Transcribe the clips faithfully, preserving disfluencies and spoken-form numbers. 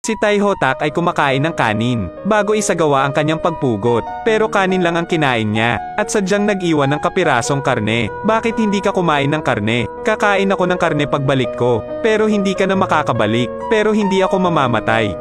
Si Taihotak ay kumakain ng kanin, bago isagawa ang kanyang pagpugot, pero kanin lang ang kinain niya, at sadyang nag-iwan ng kapirasong karne. Bakit hindi ka kumain ng karne? Kakain ako ng karne pagbalik ko, pero hindi ka na makakabalik, pero hindi ako mamamatay.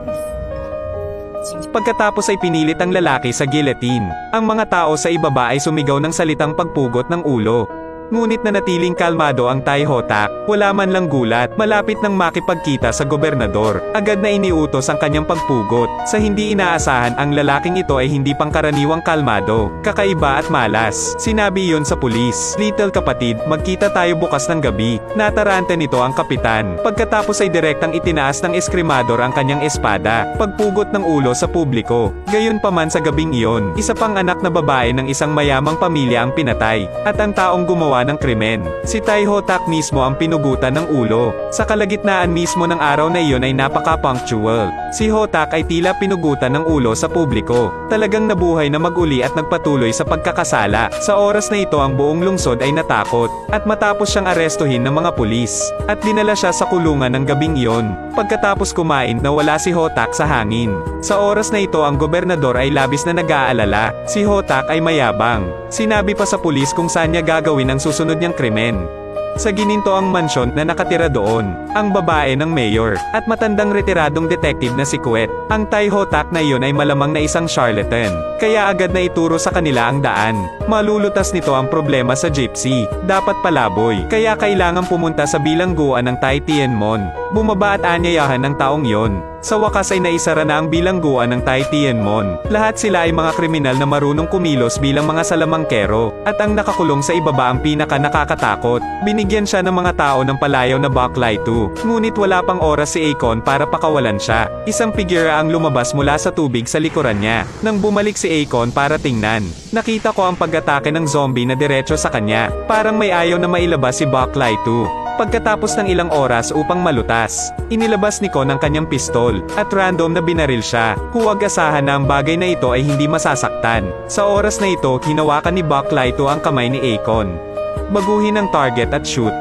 Pagkatapos ay pinilit ang lalaki sa guillotine. Ang mga tao sa ibaba ay sumigaw ng salitang pagpugot ng ulo. Ngunit nanatiling kalmado ang Taihotak, wala man lang gulat, malapit nang makipagkita sa gobernador. Agad na iniutos ang kanyang pagpugot. Sa hindi inaasahan, ang lalaking ito ay hindi pangkaraniwang kalmado, kakaiba at malas. Sinabi iyon sa pulis. Little kapatid, magkita tayo bukas ng gabi. Nataranta nito ang kapitan. Pagkatapos ay direktang itinaas ng eskrimador ang kanyang espada, pagpugot ng ulo sa publiko. Gayunpaman sa gabing iyon, isa pang anak na babae ng isang mayamang pamilya ang pinatay, at ang taong gumawa ng krimen, si Taihotak mismo ang pinugutan ng ulo. Sa kalagitnaan mismo ng araw na iyon ay napaka-punctual. Si Hotak ay tila pinugutan ng ulo sa publiko. Talagang nabuhay na mag-uli at nagpatuloy sa pagkakasala. Sa oras na ito ang buong lungsod ay natakot, at matapos siyang arestuhin ng mga pulis, at dinala siya sa kulungan ng gabing iyon. Pagkatapos kumain, nawala si Hotak sa hangin. Sa oras na ito ang gobernador ay labis na nag-aalala. Si Hotak ay mayabang. Sinabi pa sa pulis kung saan niya gagawin ang susunod niyang krimen. Sa gininto ang mansyon na nakatira doon, ang babae ng mayor, at matandang retiradong detective na si Kuwet. Ang Taihotak na iyon ay malamang na isang charlatan, kaya agad na ituro sa kanila ang daan. Malulutas nito ang problema sa gypsy, dapat palaboy, kaya kailangan pumunta sa bilangguan ng Tai Tianmon. Bumaba at anyayahan ng taong yon. Sa wakas ay naisara na ang bilangguan ng Tai Tianmon. Lahat sila ay mga kriminal na marunong kumilos bilang mga salamangkero, at ang nakakulong sa ibaba ang pinaka nakakatakot. Binigyan siya ng mga tao ng palayaw na baklay two, ngunit wala pang oras si Akon para pakawalan siya. Isang figura ang lumabas mula sa tubig sa likuran niya. Nang bumalik si Akon para tingnan, nakita ko ang pag-atake ng zombie na diretso sa kanya. Parang may ayaw na mailabas si baklay two. Pagkatapos ng ilang oras upang malutas, inilabas ni Kon ang kanyang pistol, at random na binaril siya. Huwag asahan na ang bagay na ito ay hindi masasaktan. Sa oras na ito, hinawakan ni baklay two ang kamay ni Akon. Baguhin ang target at shoot.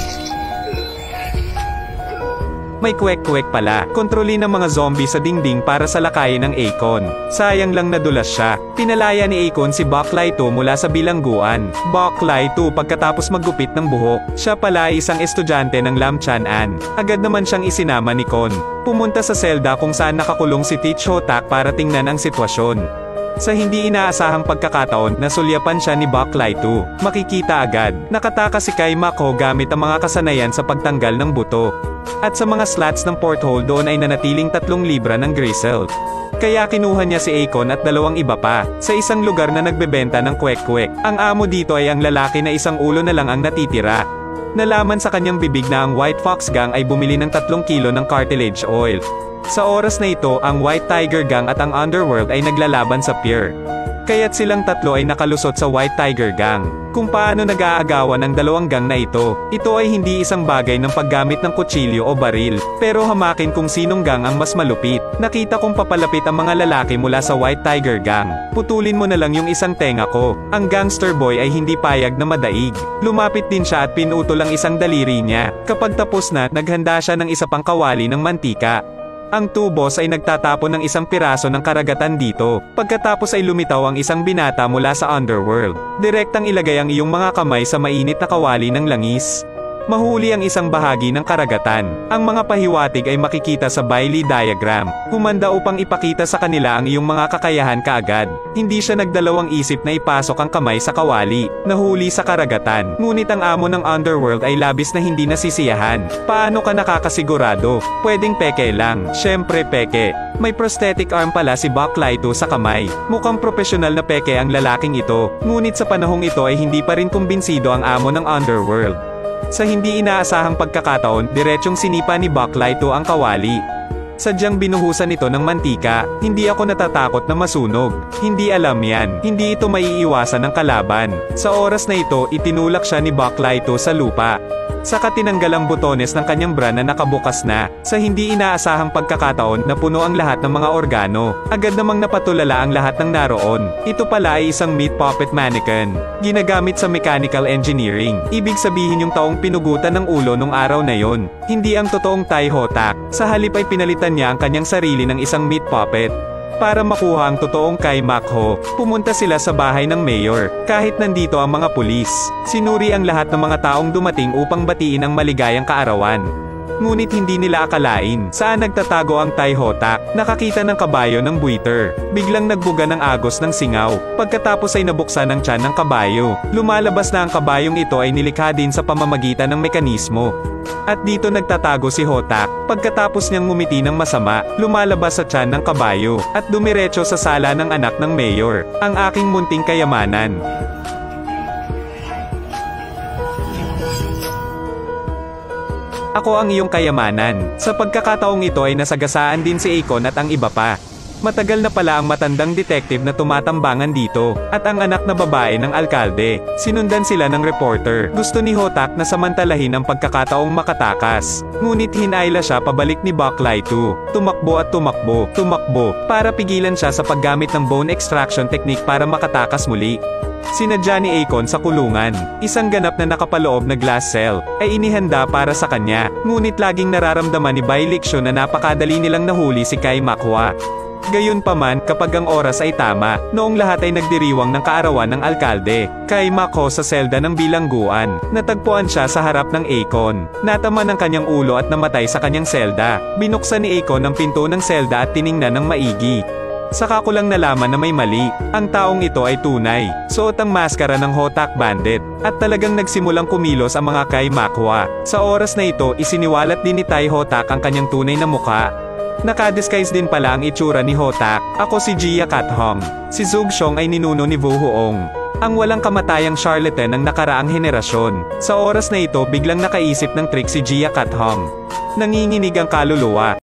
May kwek-kwek pala. Kontrolin ng mga zombie sa dingding para salakayin ng Akon. Sayang lang nadulas siya. Pinalaya ni Akon si baklay two mula sa bilangguan. baklay two pagkatapos maggupit ng buhok. Siya pala ay isang estudyante ng Lam Chan-an. Agad naman siyang isinama ni Kon. Pumunta sa selda kung saan nakakulong si Taihotak para tingnan ang sitwasyon. Sa hindi inaasahang pagkakataon, nasulyapan siya ni baklay two. Makikita agad, nakatakas si Kai Mako gamit ang mga kasanayan sa pagtanggal ng buto. At sa mga slats ng porthole doon ay nanatiling tatlong libra ng gristle. Kaya kinuha niya si Akon at dalawang iba pa, sa isang lugar na nagbebenta ng kwek-kwek. Ang amo dito ay ang lalaki na isang ulo na lang ang natitira. Nalaman sa kanyang bibig na ang White Fox Gang ay bumili ng tatlong kilo ng cartilage oil. Sa oras na ito, ang White Tiger Gang at ang Underworld ay naglalaban sa pier. Kaya't silang tatlo ay nakalusot sa White Tiger Gang. Kung paano nag-aagawan ang dalawang gang na ito, ito ay hindi isang bagay ng paggamit ng kutsilyo o baril, pero hamakin kung sinong gang ang mas malupit. Nakita kong papalapit ang mga lalaki mula sa White Tiger Gang. Putulin mo na lang yung isang tenga ko. Ang gangster boy ay hindi payag na madaig. Lumapit din siya at pinutol ang isang daliri niya. Kapag tapos na, naghanda siya ng isa pang kawali ng mantika. Ang tubos ay nagtatapon ng isang piraso ng karagatan dito. Pagkatapos ay lumitaw ang isang binata mula sa underworld. Direktang ilagay ang iyong mga kamay sa mainit na kawali ng langis. Mahuli ang isang bahagi ng karagatan. Ang mga pahiwatig ay makikita sa Bailey diagram. Humanda upang ipakita sa kanila ang iyong mga kakayahan kaagad. Hindi siya nagdalawang isip na ipasok ang kamay sa kawali. Nahuli sa karagatan. Ngunit ang amo ng underworld ay labis na hindi nasisiyahan. Paano ka nakakasigurado? Pwedeng peke lang. Syempre peke. May prosthetic arm pala si baklay two sa kamay. Mukhang profesional na peke ang lalaking ito. Ngunit sa panahong ito ay hindi pa rin kumbinsido ang amo ng underworld. Sa hindi inaasahang pagkakataon, diretsyong sinipa ni baklay two ang kawali. Sadyang binuhusan ito ng mantika. Hindi ako natatakot na masunog. Hindi alam yan. Hindi ito maiiwasan ng kalaban. Sa oras na ito, itinulak siya ni baklay two sa lupa. Saka tinanggal ang butones ng kanyang bra na nakabukas na, sa hindi inaasahang pagkakataon na puno ang lahat ng mga organo. Agad namang napatulala ang lahat ng naroon. Ito pala ay isang meat puppet mannequin, ginagamit sa mechanical engineering. Ibig sabihin yung taong pinugutan ng ulo nung araw na yon, hindi ang totoong Tai Hotak. Sa halip ay pinalitan niya ang kanyang sarili ng isang meat puppet. Para makuha ang totoong kay Makho, pumunta sila sa bahay ng mayor. Kahit nandito ang mga pulis, sinuri ang lahat ng mga taong dumating upang batiin ang maligayang kaarawan. Ngunit hindi nila akalain saan nagtatago ang Tai Hotak. Nakakita ng kabayo ng buwiter. Biglang nagbuga ng agos ng singaw. Pagkatapos ay nabuksan ang tiyan ng kabayo. Lumalabas na ang kabayong ito ay nilikha din sa pamamagitan ng mekanismo. At dito nagtatago si Hotak. Pagkatapos niyang ngumiti ng masama, lumalabas sa tiyan ng kabayo, at dumiretso sa sala ng anak ng mayor. Ang aking munting kayamanan. Ako ang iyong kayamanan. Sa pagkakataong ito ay nasagasaan din si Akon at ang iba pa. Matagal na pala ang matandang detective na tumatambangan dito, at ang anak na babae ng alkalde. Sinundan sila ng reporter. Gusto ni Hotak na samantalahin ang pagkakataong makatakas. Ngunit hinayla siya pabalik ni Baklito. Tumakbo at tumakbo, tumakbo, para pigilan siya sa paggamit ng bone extraction technique para makatakas muli. Sinadya ni Akon sa kulungan. Isang ganap na nakapaloob na glass cell ay inihanda para sa kanya. Ngunit laging nararamdaman ni Bai Lixiu na napakadali nilang nahuli si Kai Makho. Gayunpaman, kapag ang oras ay tama, noong lahat ay nagdiriwang ng kaarawan ng alkalde, Kai Makho sa selda ng bilangguan, natagpuan siya sa harap ng Akon. Natama ng kanyang ulo at namatay sa kanyang selda. Binuksan ni Akon ang pinto ng selda at tiningnan ng maigi. Saka ko lang nalaman na may mali. Ang taong ito ay tunay. Suot ang maskara ng Hotak Bandit. At talagang nagsimulang kumilos ang mga Kai Makho. Sa oras na ito, isiniwalat din ni Tai Hotak ang kanyang tunay na mukha. Nakadisguise din pala ang itsura ni Hotak. Ako si Jia Kathong. Si Zug Xiong ay ninuno ni Vu Huong, ang walang kamatayang charlatan ng nakaraang henerasyon. Sa oras na ito, biglang nakaisip ng trick si Jia Kathong. Nanginginig ang kaluluwa.